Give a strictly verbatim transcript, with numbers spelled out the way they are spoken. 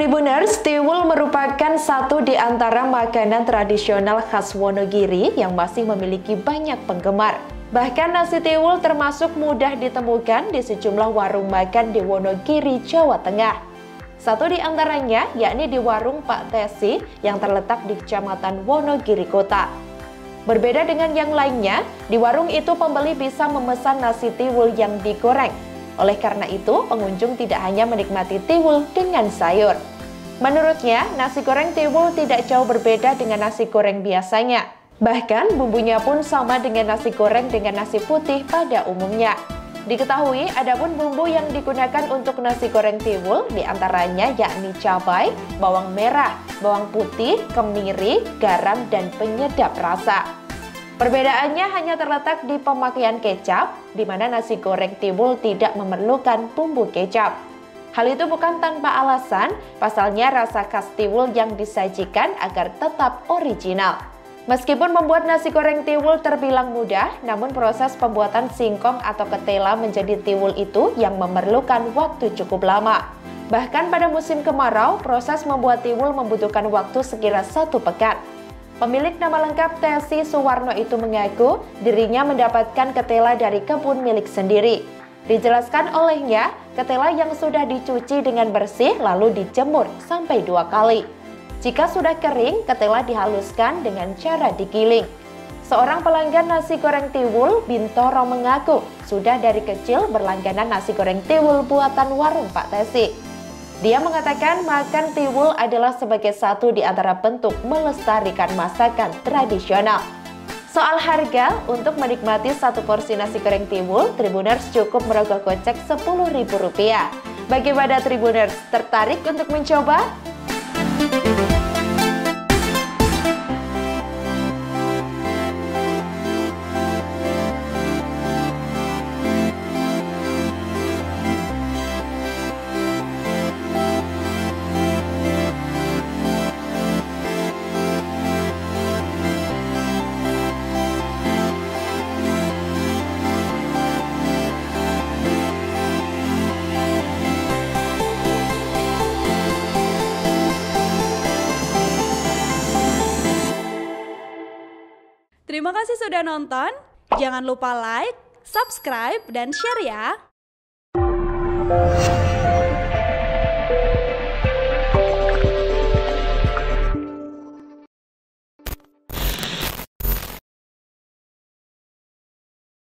Tribuners, tiwul merupakan satu di antara makanan tradisional khas Wonogiri yang masih memiliki banyak penggemar. Bahkan nasi tiwul termasuk mudah ditemukan di sejumlah warung makan di Wonogiri, Jawa Tengah. Satu di antaranya yakni di warung Pak Tesi yang terletak di Kecamatan Wonogiri Kota. Berbeda dengan yang lainnya, di warung itu pembeli bisa memesan nasi tiwul yang digoreng. Oleh karena itu, pengunjung tidak hanya menikmati tiwul dengan sayur. Menurutnya, nasi goreng tiwul tidak jauh berbeda dengan nasi goreng biasanya. Bahkan, bumbunya pun sama dengan nasi goreng dengan nasi putih pada umumnya. Diketahui, adapun bumbu yang digunakan untuk nasi goreng tiwul diantaranya yakni cabai, bawang merah, bawang putih, kemiri, garam, dan penyedap rasa. Perbedaannya hanya terletak di pemakaian kecap, di mana nasi goreng tiwul tidak memerlukan bumbu kecap. Hal itu bukan tanpa alasan, pasalnya rasa khas tiwul yang disajikan agar tetap original. Meskipun membuat nasi goreng tiwul terbilang mudah, namun proses pembuatan singkong atau ketela menjadi tiwul itu yang memerlukan waktu cukup lama. Bahkan pada musim kemarau, proses membuat tiwul membutuhkan waktu sekira satu pekan. Pemilik nama lengkap Tesi Suwarno itu mengaku dirinya mendapatkan ketela dari kebun milik sendiri. Dijelaskan olehnya, ketela yang sudah dicuci dengan bersih lalu dijemur sampai dua kali. Jika sudah kering, ketela dihaluskan dengan cara digiling. Seorang pelanggan nasi goreng tiwul, Bintoro, mengaku sudah dari kecil berlangganan nasi goreng tiwul buatan warung Pak Tesi. Dia mengatakan makan tiwul adalah sebagai satu di antara bentuk melestarikan masakan tradisional. Soal harga, untuk menikmati satu porsi nasi goreng tiwul, Tribuners cukup merogoh kocek sepuluh ribu rupiah. Bagaimana Tribuners, tertarik untuk mencoba? Terima kasih sudah nonton. Jangan lupa like, subscribe, dan share ya.